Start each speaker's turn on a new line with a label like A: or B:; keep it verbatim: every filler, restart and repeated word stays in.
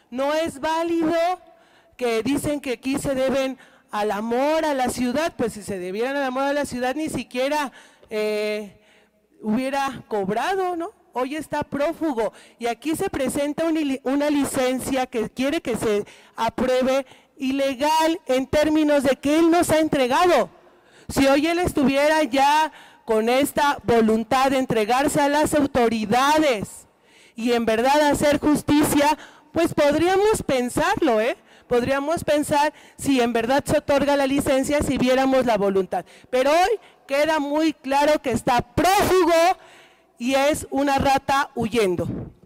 A: No es válido que dicen que aquí se deben al amor a la ciudad, pues si se debieran al amor a la ciudad ni siquiera eh, hubiera cobrado, ¿no? Hoy está prófugo y aquí se presenta un, una licencia que quiere que se apruebe ilegal en términos de que él nos ha entregado. Si hoy él estuviera ya con esta voluntad de entregarse a las autoridades y en verdad hacer justicia, pues podríamos pensarlo, ¿eh? Podríamos pensar si en verdad se otorga la licencia si viéramos la voluntad. Pero hoy queda muy claro que está prófugo y es una rata huyendo.